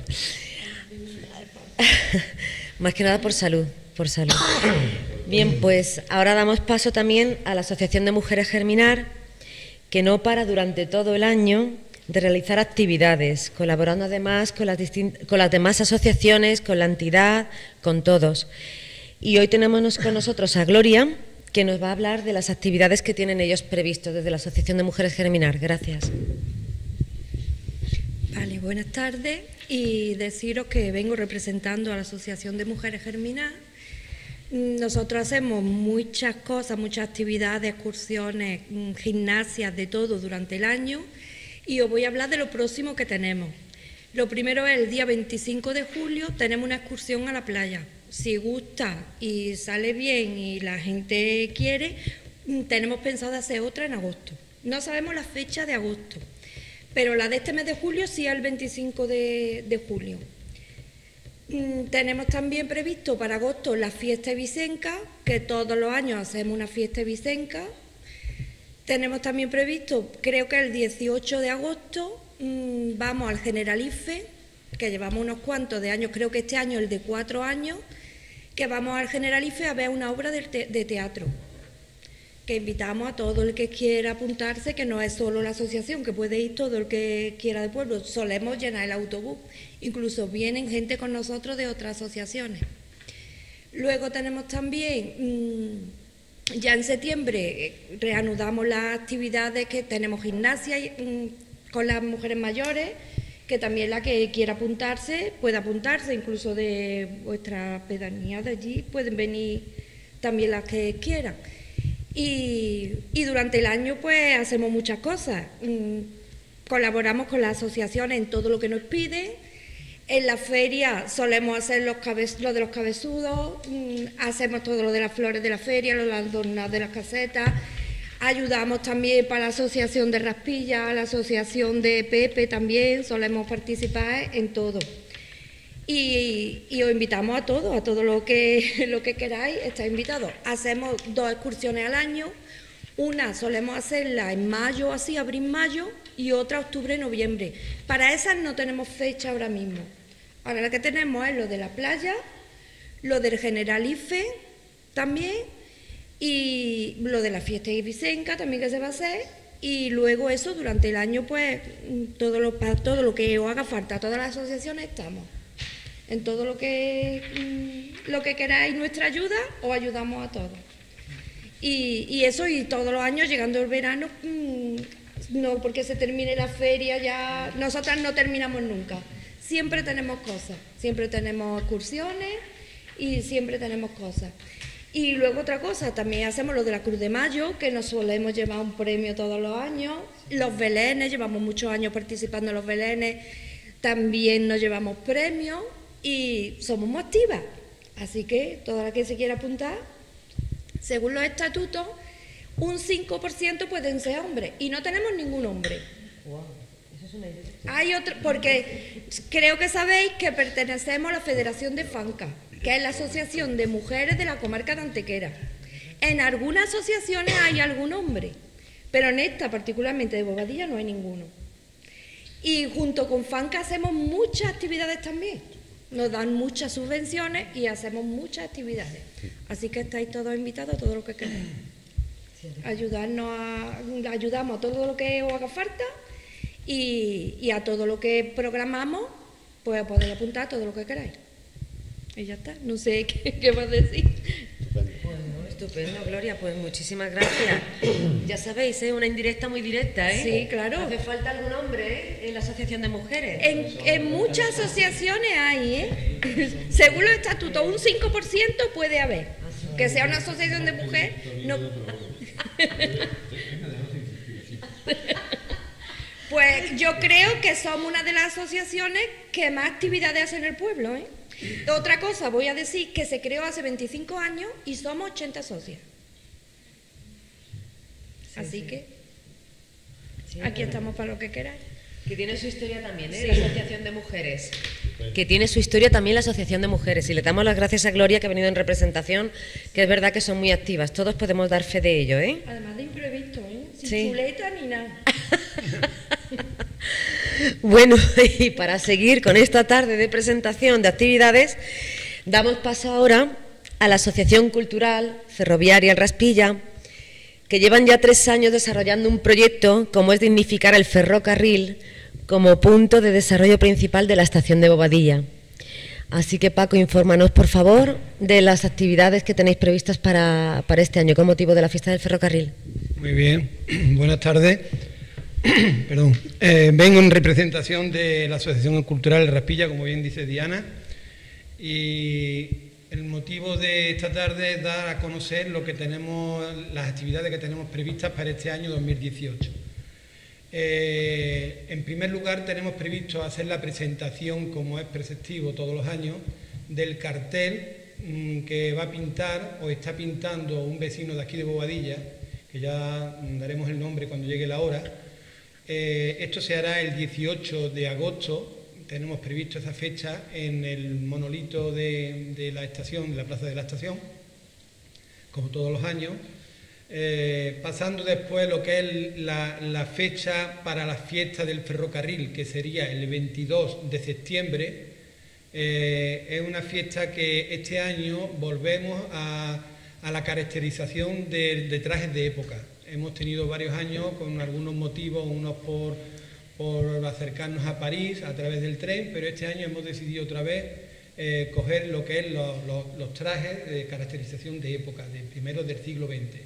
Más que nada por salud, por salud. Bien, pues ahora damos paso también a la Asociación de Mujeres Germinar, que no para durante todo el año de realizar actividades, colaborando además con las, con las demás asociaciones, con la entidad, con todos. Y hoy tenemos con nosotros a Gloria, que nos va a hablar de las actividades que tienen ellos previstos desde la Asociación de Mujeres Germinar. Gracias. Vale, buenas tardes, y deciros que vengo representando a la Asociación de Mujeres Germinar. Nosotros hacemos muchas cosas, muchas actividades, excursiones, gimnasias, de todo durante el año, y os voy a hablar de lo próximo que tenemos. Lo primero es el día veinticinco de julio, tenemos una excursión a la playa. Si gusta y sale bien y la gente quiere, tenemos pensado hacer otra en agosto. No sabemos la fecha de agosto, pero la de este mes de julio sí es el veinticinco de, de julio. Tenemos también previsto para agosto la fiesta Vicenca, que todos los años hacemos una fiesta Vicenca. Tenemos también previsto, creo que el dieciocho de agosto, mmm, vamos al Generalife, que llevamos unos cuantos de años, creo que este año el de cuatro años, que vamos al Generalife a ver una obra de, te de teatro. que invitamos a todo el que quiera apuntarse, que no es solo la asociación, que puede ir todo el que quiera del pueblo. Solemos llenar el autobús, incluso vienen gente con nosotros de otras asociaciones. Luego tenemos también, mmm, ya en septiembre, eh, reanudamos las actividades que tenemos gimnasia mmm, con las mujeres mayores, que también la que quiera apuntarse puede apuntarse, incluso de vuestra pedanía de allí pueden venir también las que quieran. Y, y durante el año pues hacemos muchas cosas, mm, colaboramos con las asociaciones en todo lo que nos piden. En la feria solemos hacer los cabe, lo de los cabezudos, mmm, hacemos todo lo de las flores de la feria, los adornados de las casetas, ayudamos también para la asociación de Raspilla, la asociación de Pepe también, solemos participar en todo. Y, y os invitamos a todos, a todo lo que, lo que queráis, estáis invitados. Hacemos dos excursiones al año, una solemos hacerla en mayo, así, abril-mayo, y otra octubre-noviembre. Para esas no tenemos fecha ahora mismo. Ahora lo que tenemos es lo de la playa, lo del Generalife también, y lo de la fiesta ibicenca también que se va a hacer, y luego eso durante el año, pues, todo lo, para todo lo que os haga falta, todas las asociaciones estamos. En todo lo que, lo que queráis nuestra ayuda, os ayudamos a todos. Y, y eso, y todos los años, llegando el verano, no porque se termine la feria, ya nosotras no terminamos nunca. Siempre tenemos cosas, siempre tenemos excursiones y siempre tenemos cosas. Y luego otra cosa, también hacemos lo de la Cruz de Mayo, que nos solemos llevar un premio todos los años. Los belenes, llevamos muchos años participando en los belenes, también nos llevamos premios. Y somos muy activas, así que toda la que se quiera apuntar, según los estatutos, un cinco por ciento pueden ser hombres, y no tenemos ningún hombre. Wow, eso es una idea. Hay otro, porque creo que sabéis que pertenecemos a la Federación de Fanca, que es la Asociación de Mujeres de la Comarca de Antequera. En algunas asociaciones hay algún hombre, pero en esta, particularmente de Bobadilla, no hay ninguno. Y junto con Fanca hacemos muchas actividades también. Nos dan muchas subvenciones y hacemos muchas actividades. Así que estáis todos invitados a todo lo que queráis. Ayudarnos a, ayudamos a todo lo que os haga falta y, y a todo lo que programamos, pues podéis apuntar a todo lo que queráis. Y ya está, no sé qué, qué más decir. Bueno, estupendo, Gloria, pues muchísimas gracias. Ya sabéis, es una indirecta muy directa, ¿eh? Sí, claro. Hace falta algún hombre, ¿eh?, en la asociación de mujeres. En, en muchas asociaciones hay, ¿eh? Según los estatutos, un cinco por ciento puede haber. Que sea una asociación de mujeres, no... Pues yo creo que somos una de las asociaciones que más actividades hacen en el pueblo, ¿eh? Otra cosa, voy a decir que se creó hace veinticinco años y somos ochenta socias. Sí, Así sí. que sí, aquí bueno. estamos para lo que queráis. Que tiene su historia también, ¿eh? Sí. La Asociación de Mujeres. Que tiene su historia también la Asociación de Mujeres. Y le damos las gracias a Gloria, que ha venido en representación, que es verdad que son muy activas. Todos podemos dar fe de ello, ¿eh? Además de imprevisto, ¿eh? Sin sí. chuleta ni nada. Bueno, y para seguir con esta tarde de presentación de actividades, damos paso ahora a la Asociación Cultural Ferroviaria El Raspilla, que llevan ya tres años desarrollando un proyecto como es dignificar el ferrocarril como punto de desarrollo principal de la estación de Bobadilla. Así que, Paco, infórmanos, por favor, de las actividades que tenéis previstas para, para este año con motivo de la fiesta del ferrocarril. Muy bien, buenas tardes. Perdón. Eh, vengo en representación de la Asociación Cultural El Raspilla, como bien dice Diana, y el motivo de esta tarde es dar a conocer lo que tenemos, las actividades que tenemos previstas para este año dos mil dieciocho. Eh, en primer lugar, tenemos previsto hacer la presentación, como es preceptivo todos los años, del cartel mmm, que va a pintar o está pintando un vecino de aquí de Bobadilla, que ya daremos el nombre cuando llegue la hora. Eh, esto se hará el dieciocho de agosto, tenemos previsto esa fecha en el monolito de, de la estación, de la plaza de la estación, como todos los años. Eh, pasando después lo que es la, la fecha para la fiesta del ferrocarril, que sería el veintidós de septiembre. Eh, es una fiesta que este año volvemos a, a la caracterización de, de trajes de época. Hemos tenido varios años con algunos motivos, unos por, por acercarnos a París a través del tren, pero este año hemos decidido otra vez eh, coger lo que es los, los, los trajes de caracterización de época, de primeros del siglo veinte.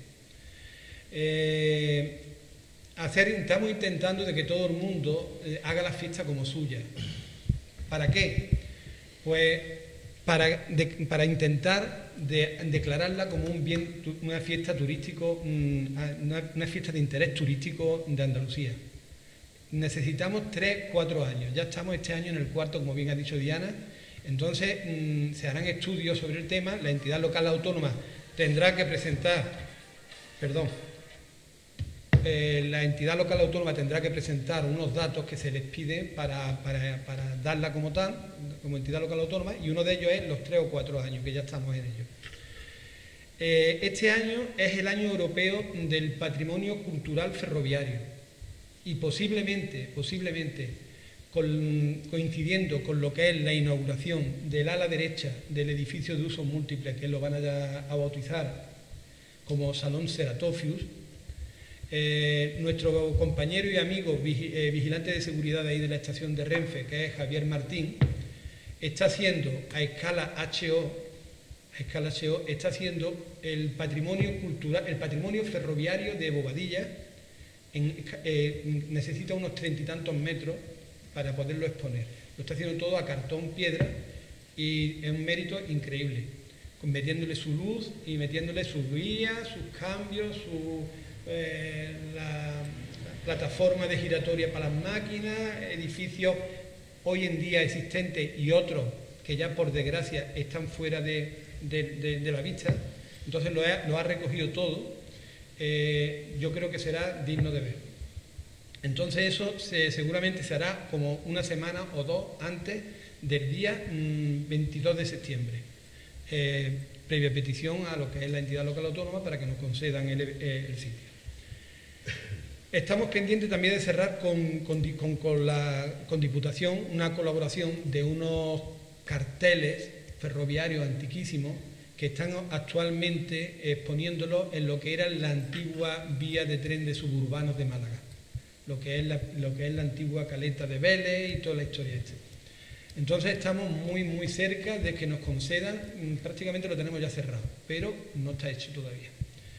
Eh, hacer, estamos intentando de que todo el mundo eh, haga la fiesta como suya. ¿Para qué? Pues para, de, para intentar de, declararla como un bien, una fiesta turístico, una, una fiesta de interés turístico de Andalucía. Necesitamos tres, cuatro años. Ya estamos este año en el cuarto, como bien ha dicho Diana. Entonces mmm, se harán estudios sobre el tema. La entidad local autónoma tendrá que presentar, perdón, eh, la entidad local autónoma tendrá que presentar unos datos que se les piden para, para, para darla como tal, como entidad local autónoma, y uno de ellos es los tres o cuatro años, que ya estamos en ello. Eh, este año es el año europeo del patrimonio cultural ferroviario y posiblemente, posiblemente con, coincidiendo con lo que es la inauguración del ala derecha del edificio de usos múltiples, que lo van a, a bautizar como Salón Seratofius, eh, nuestro compañero y amigo vigi, eh, vigilante de seguridad de ahí de la estación de Renfe, que es Javier Martín, está haciendo a escala H O, a escala H O, está haciendo el patrimonio cultural, el patrimonio ferroviario de Bobadilla. En, eh, necesita unos treinta y tantos metros para poderlo exponer. Lo está haciendo todo a cartón piedra y es un mérito increíble, metiéndole su luz y metiéndole sus guías, sus cambios, su, eh, la, la plataforma de giratoria para las máquinas, edificios hoy en día existentes y otros que ya por desgracia están fuera de, de, de, de la vista. Entonces lo ha, lo ha recogido todo. Eh, yo creo que será digno de ver. Entonces eso se, seguramente se hará como una semana o dos antes del día mmm, veintidós de septiembre, eh, previa petición a lo que es la entidad local autónoma para que nos concedan el, eh, el sitio. Estamos pendientes también de cerrar con, con, con, con la con Diputación una colaboración de unos carteles ferroviarios antiquísimos que están actualmente exponiéndolo en lo que era la antigua vía de tren de suburbanos de Málaga, lo que es la, lo que es la antigua caleta de Vélez y toda la historia esta. Entonces estamos muy muy cerca de que nos concedan, prácticamente lo tenemos ya cerrado, pero no está hecho todavía.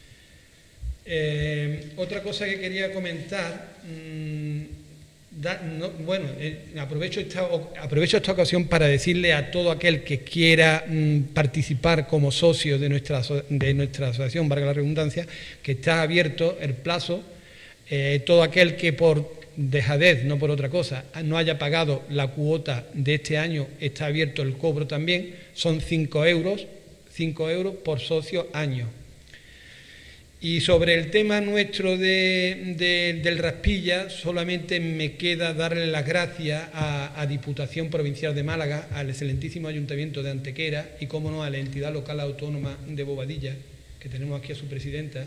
Eh, otra cosa que quería comentar, mmm, Da, no, bueno, eh, aprovecho, esta, aprovecho esta ocasión para decirle a todo aquel que quiera mmm, participar como socio de nuestra, de nuestra asociación, valga la redundancia, que está abierto el plazo. Eh, todo aquel que por dejadez, no por otra cosa, no haya pagado la cuota de este año, está abierto el cobro también. Son cinco euros, cinco euros por socio año. Y sobre el tema nuestro de, de, del Raspilla, solamente me queda darle las gracias a, a Diputación Provincial de Málaga, al excelentísimo Ayuntamiento de Antequera y, cómo no, a la entidad local autónoma de Bobadilla, que tenemos aquí a su presidenta.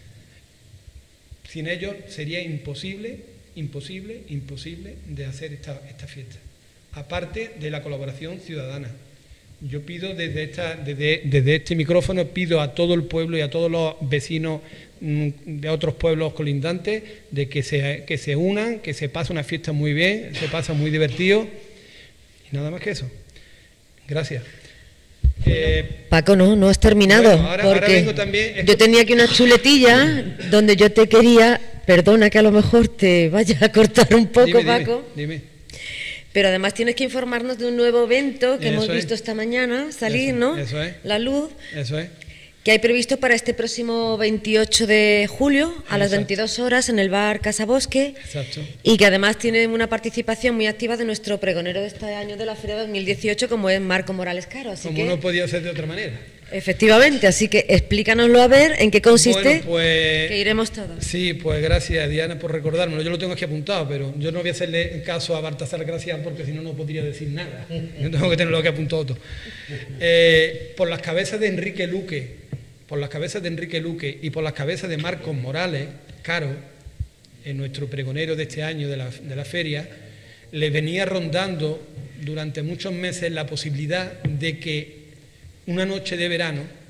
Sin ellos sería imposible, imposible, imposible de hacer esta, esta fiesta. Aparte de la colaboración ciudadana. Yo pido desde, esta, desde, desde este micrófono, pido a todo el pueblo y a todos los vecinos mmm, de otros pueblos colindantes de que se, que se unan, que se pase una fiesta muy bien, se pasa muy divertido y nada más que eso. Gracias. Eh, Paco, no, no has terminado, bueno, ahora, porque ahora vengo también, yo tenía aquí una chuletilla donde yo te quería, perdona que a lo mejor te vaya a cortar un poco, dime, Paco. Dime, dime. Pero además tienes que informarnos de un nuevo evento que Eso hemos es. visto esta mañana salir, Eso, ¿no? eso es. La luz. Eso es. Que hay previsto para este próximo veintiocho de julio a las Exacto. veintidós horas en el bar Casabosque. Exacto. Y que además tiene una participación muy activa de nuestro pregonero de este año de la Feria dos mil dieciocho, como es Marco Morales Caro. Así Como que, no podía ser de otra manera. efectivamente, así que explícanoslo a ver en qué consiste, Bueno, pues, que iremos todos. Sí, pues gracias Diana por recordármelo. Yo lo tengo aquí apuntado, pero yo no voy a hacerle caso a Baltasar Gracián porque si no, no podría decir nada. Yo tengo que tenerlo aquí apuntado todo. Eh, por las cabezas de Enrique Luque, por las cabezas de Enrique Luque y por las cabezas de Marcos Morales Caro, en nuestro pregonero de este año de la, de la feria, le venía rondando durante muchos meses la posibilidad de que una noche de verano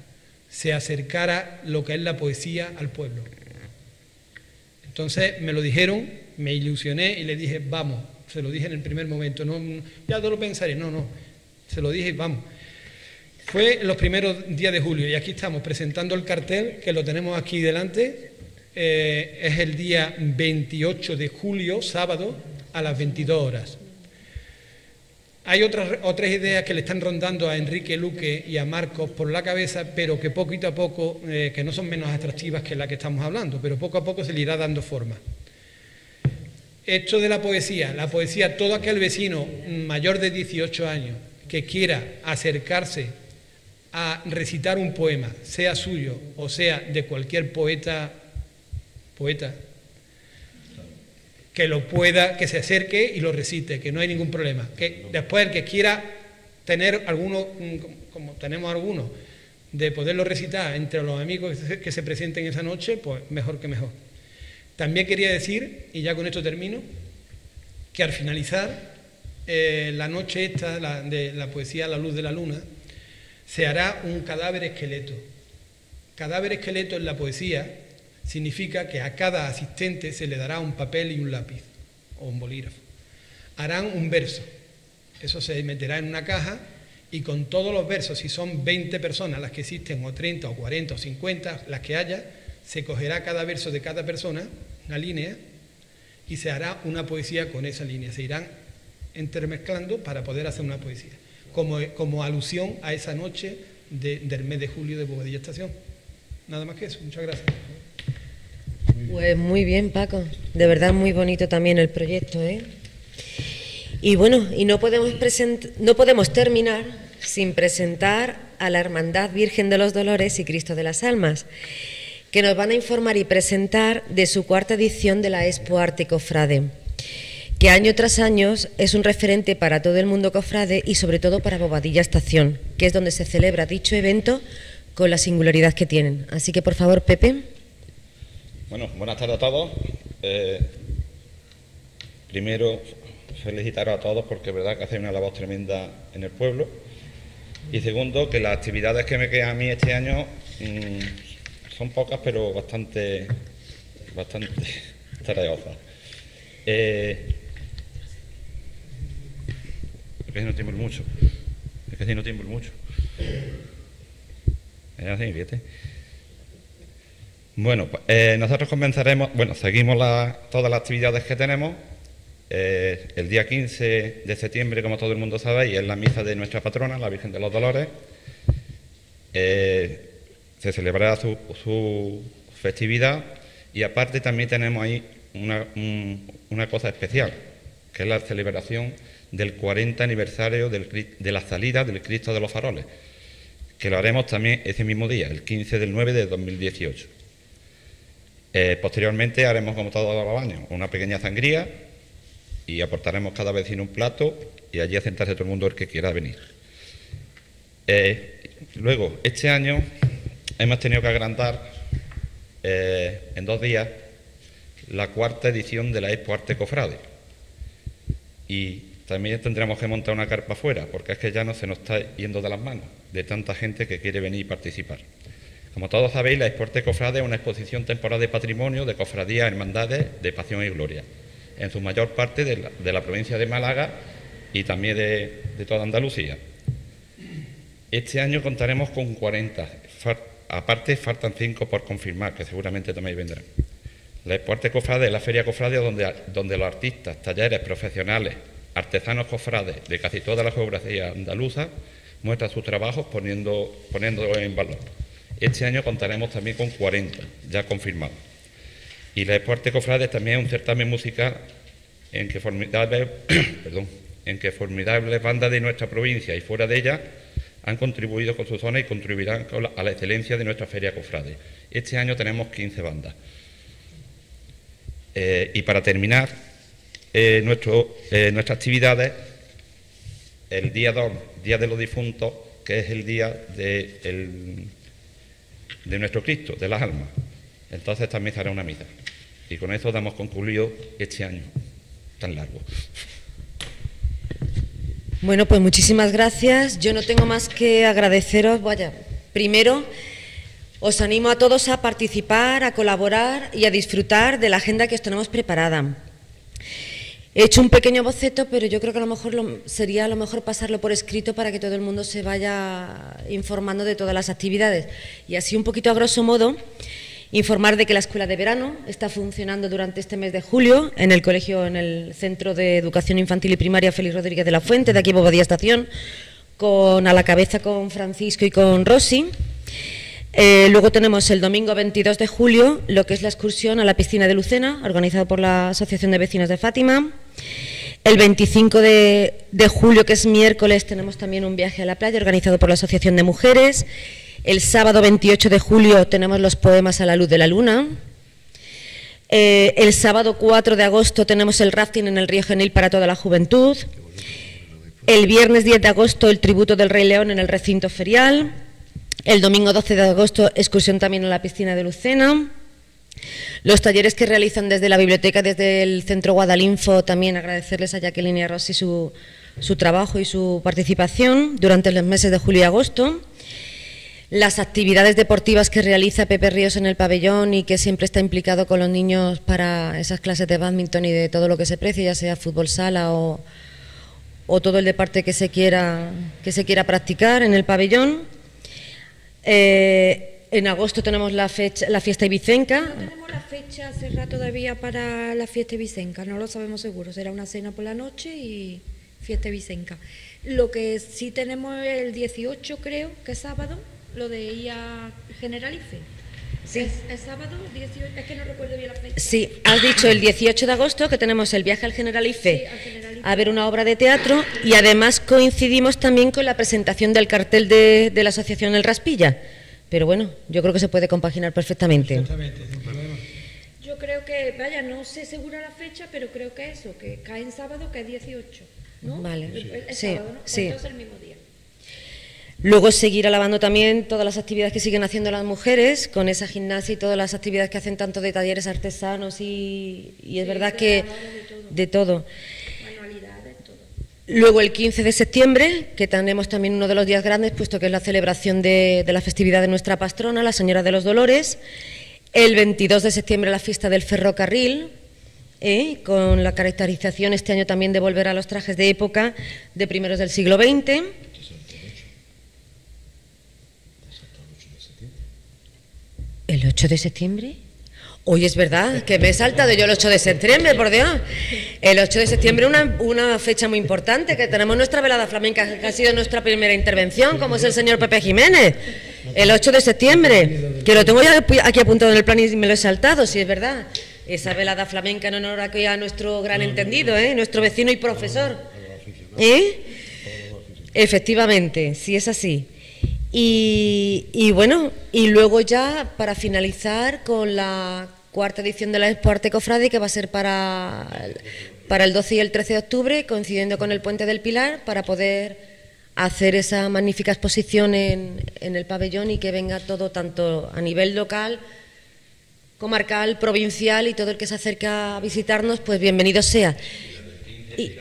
se acercara lo que es la poesía al pueblo. Entonces me lo dijeron, me ilusioné y le dije, vamos, se lo dije en el primer momento, no, ya te lo pensaré, no, no, se lo dije, vamos. Fue los primeros días de julio y aquí estamos presentando el cartel, que lo tenemos aquí delante, eh, es el día veintiocho de julio, sábado, a las veintidós horas. Hay otras, otras ideas que le están rondando a Enrique Luque y a Marcos por la cabeza, pero que poquito a poco, eh, que no son menos atractivas que la que estamos hablando, pero poco a poco se le irá dando forma. Esto de la poesía, la poesía, todo aquel vecino mayor de dieciocho años que quiera acercarse a recitar un poema, sea suyo o sea de cualquier poeta, poeta, que lo pueda, que se acerque y lo recite, que no hay ningún problema. Que después el que quiera tener algunos, como tenemos algunos, de poderlo recitar entre los amigos que se presenten esa noche, pues mejor que mejor. También quería decir, y ya con esto termino, que al finalizar eh, la noche esta la, de la poesía a la luz de la luna, se hará un cadáver esqueleto. Cadáver esqueleto en la poesía significa que a cada asistente se le dará un papel y un lápiz, o un bolígrafo. Harán un verso, eso se meterá en una caja y con todos los versos, si son veinte personas las que existen, o treinta, o cuarenta, o cincuenta, las que haya, se cogerá cada verso de cada persona, una línea, y se hará una poesía con esa línea. Se irán intermezclando para poder hacer una poesía, como, como alusión a esa noche de, del mes de julio de Bobadilla Estación. Nada más que eso. Muchas gracias. Pues muy bien, Paco. De verdad muy bonito también el proyecto, ¿eh? Y bueno, y no podemos, present no podemos terminar sin presentar a la Hermandad Virgen de los Dolores y Cristo de las Almas, que nos van a informar y presentar de su cuarta edición de la Expo Arte Cofrade, que año tras año es un referente para todo el mundo cofrade y sobre todo para Bobadilla Estación, que es donde se celebra dicho evento con la singularidad que tienen. Así que, por favor, Pepe. Bueno, buenas tardes a todos. Eh, primero, felicitaros a todos porque es verdad que hacéis una labor tremenda en el pueblo. Y segundo, que las actividades que me quedan a mí este año mmm, son pocas, pero bastante, bastante tareosas. Eh, es que no tiemblo mucho. Es que si no tiemblo mucho. Es así, fíjate. Bueno, pues, eh, nosotros comenzaremos, bueno, seguimos la, todas las actividades que tenemos. Eh, el día quince de septiembre, como todo el mundo sabe, es la misa de nuestra patrona, la Virgen de los Dolores. Eh, se celebrará su, su festividad y aparte también tenemos ahí una, un, una cosa especial, que es la celebración del cuarenta aniversario del, de la salida del Cristo de los Faroles, que lo haremos también ese mismo día, el quince del nueve de dos mil dieciocho. Eh, posteriormente haremos, como todos los años, una pequeña sangría y aportaremos cada vecino un plato y allí a sentarse todo el mundo el que quiera venir. Eh, luego, este año hemos tenido que agrandar eh, en dos días la cuarta edición de la Expo Arte Cofrade y también tendremos que montar una carpa afuera porque es que ya no se nos está yendo de las manos de tanta gente que quiere venir y participar. Como todos sabéis, la Expo Arte Cofrade es una exposición temporal de patrimonio de cofradías, hermandades de pasión y gloria, en su mayor parte de la, de la provincia de Málaga y también de, de toda Andalucía. Este año contaremos con cuarenta, aparte faltan cinco por confirmar, que seguramente también vendrán. La Expo Arte Cofrade es la feria cofrade donde, donde los artistas, talleres, profesionales, artesanos cofrades de casi toda la geografía andaluza muestran sus trabajos poniendo, poniéndolos en valor. Este año contaremos también con cuarenta, ya confirmados. Y la Expo Arte Cofrade también es un certamen musical en que formidables, perdón, en que formidables bandas de nuestra provincia y fuera de ella han contribuido con su zona y contribuirán a la excelencia de nuestra feria cofrade. Este año tenemos quince bandas. Eh, y para terminar eh, nuestro, eh, nuestras actividades, el día dos, Día de los Difuntos, que es el día de, el, de nuestro Cristo, de las almas. Entonces también se hará una misa. Y con eso damos concluido este año tan largo. Bueno, pues muchísimas gracias. Yo no tengo más que agradeceros, vaya, primero, Os animo a todos a participar, a colaborar y a disfrutar de la agenda que os tenemos preparada. He hecho un pequeño boceto, pero yo creo que a lo mejor lo, sería a lo mejor pasarlo por escrito para que todo el mundo se vaya informando de todas las actividades. Y así un poquito a grosso modo, informar de que la escuela de verano está funcionando durante este mes de julio en el colegio, en el Centro de Educación Infantil y Primaria Félix Rodríguez de la Fuente, de aquí Bobadilla Estación, con a la cabeza con Francisco y con Rosy. Eh, luego tenemos el domingo veintidós de julio lo que es la excursión a la piscina de Lucena, organizada por la Asociación de Vecinos de Fátima. El veinticinco de, de julio, que es miércoles, tenemos también un viaje a la playa organizado por la Asociación de Mujeres. El sábado veintiocho de julio tenemos los poemas a la luz de la luna. Eh, el sábado cuatro de agosto tenemos el rafting en el río Genil para toda la juventud. El viernes diez de agosto el tributo del Rey León en el recinto ferial. El domingo doce de agosto, excursión también a la piscina de Lucena. Los talleres que realizan desde la biblioteca, desde el Centro Guadalinfo, también agradecerles a Jacqueline y a Rosy su, su trabajo y su participación durante los meses de julio y agosto. Las actividades deportivas que realiza Pepe Ríos en el pabellón y que siempre está implicado con los niños para esas clases de bádminton y de todo lo que se precie, ya sea fútbol sala o, o todo el deporte que se quiera, que se quiera practicar en el pabellón. Eh, en agosto tenemos la, fecha, la fiesta ibicenca. No tenemos la fecha cerrada todavía para la fiesta ibicenca, no lo sabemos seguro, será una cena por la noche y fiesta ibicenca. Lo que sí tenemos el dieciocho, creo, que es sábado, lo de I A Generalife. Sí. ¿Es, es sábado? dieciocho, es que no recuerdo bien la fecha. Sí, has dicho el dieciocho de agosto que tenemos el viaje al Generalife, Sí, al Generalife. a ver una obra de teatro y además coincidimos también con la presentación del cartel de, de la Asociación El Raspilla. Pero bueno, yo creo que se puede compaginar perfectamente. Exactamente, sin problema. Yo creo que, vaya, no sé segura la fecha, pero creo que eso, que cae en sábado, que es dieciocho, ¿no? Vale. Es, es Sí, sábado, ¿no? Pues sí. entonces el mismo día. Luego seguir alabando también todas las actividades que siguen haciendo las mujeres, con esa gimnasia y todas las actividades que hacen tanto de talleres artesanos y, y es Sí, verdad de que grabado, de todo. de todo. Manualidades, todo. Luego el quince de septiembre, que tenemos también uno de los días grandes, puesto que es la celebración de, de la festividad de nuestra patrona, la Señora de los Dolores. El veintidós de septiembre la fiesta del ferrocarril, ¿eh? Con la caracterización este año también de volver a los trajes de época de primeros del siglo veinte. ¿El ocho de septiembre? Hoy es verdad, que me he saltado yo el ocho de septiembre, por Dios. El ocho de septiembre una, una fecha muy importante, que tenemos nuestra velada flamenca, que ha sido nuestra primera intervención, como es el señor Pepe Jiménez. El ocho de septiembre, que lo tengo ya aquí apuntado en el plan y me lo he saltado, sí es verdad. Esa velada flamenca en honor aquí a nuestro gran entendido, ¿eh? Nuestro vecino y profesor. ¿Eh? Efectivamente, sí es así. Y, y bueno, y luego ya para finalizar con la cuarta edición de la Expo Arte Cofrade, que va a ser para, para el doce y el trece de octubre, coincidiendo con el Puente del Pilar, para poder hacer esa magnífica exposición en, en el pabellón y que venga todo, tanto a nivel local, comarcal, provincial y todo el que se acerca a visitarnos, pues bienvenido sea. Y,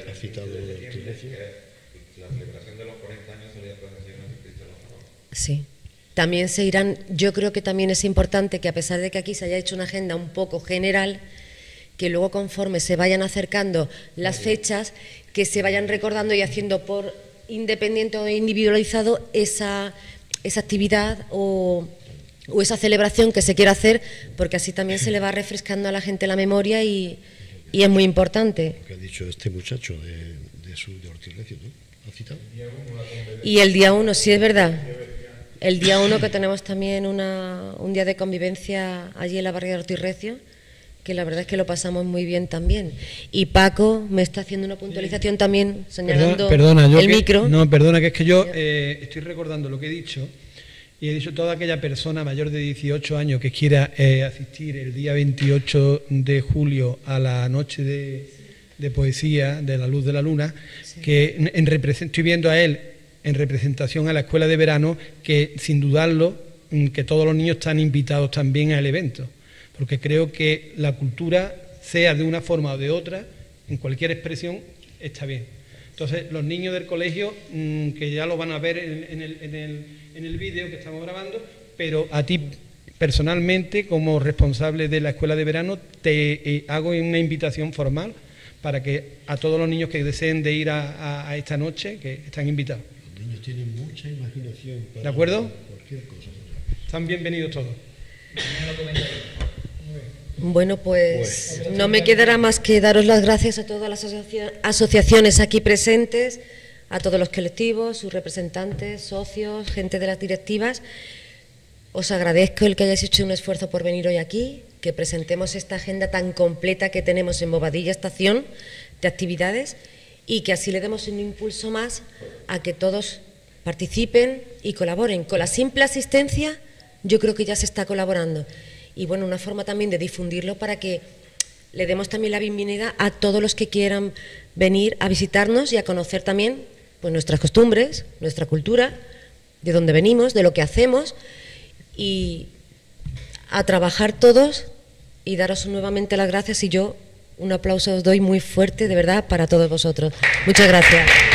sí, también se irán, yo creo que también es importante que a pesar de que aquí se haya hecho una agenda un poco general, que luego conforme se vayan acercando las fechas, que se vayan recordando y haciendo por independiente o individualizado esa, esa actividad o, o esa celebración que se quiera hacer, porque así también se le va refrescando a la gente la memoria y, y es muy importante. Lo que ha dicho este muchacho de, de, su, de Ortiz Recio, ¿no? ¿Ha citado? Y el día uno, sí es verdad. El día uno que tenemos también una, un día de convivencia allí en la barriada de Ortiz Recio, que la verdad es que lo pasamos muy bien también. Y Paco me está haciendo una puntualización también, señalando Perdona, perdona, yo el que, micro. No, perdona, que es que yo eh, estoy recordando lo que he dicho y he dicho toda aquella persona mayor de dieciocho años que quiera eh, asistir el día veintiocho de julio a la noche de, de poesía de la luz de la luna, sí. que en, en estoy viendo a él en representación a la escuela de verano, que sin dudarlo, que todos los niños están invitados también al evento, porque creo que la cultura, sea de una forma o de otra, en cualquier expresión, está bien. Entonces, los niños del colegio, que ya lo van a ver en, en el, en el, en el vídeo que estamos grabando, pero a ti, personalmente, como responsable de la escuela de verano, te eh, hago una invitación formal para que a todos los niños que deseen de ir a, a, a esta noche, que están invitados. Los niños tienen mucha imaginación. Para ¿De acuerdo? Cualquier cosa. Están bienvenidos todos. Bueno, pues no me quedará más que daros las gracias a todas las asocia- asociaciones aquí presentes, a todos los colectivos, sus representantes, socios, gente de las directivas. Os agradezco el que hayáis hecho un esfuerzo por venir hoy aquí, que presentemos esta agenda tan completa que tenemos en Bobadilla Estación de actividades y que así le demos un impulso más a que todos participen y colaboren. Con la simple asistencia yo creo que ya se está colaborando. Y bueno, una forma también de difundirlo para que le demos también la bienvenida a todos los que quieran venir a visitarnos y a conocer también pues, nuestras costumbres, nuestra cultura, de dónde venimos, de lo que hacemos y a trabajar todos y daros nuevamente las gracias y yo un aplauso os doy muy fuerte, de verdad, para todos vosotros. Muchas gracias.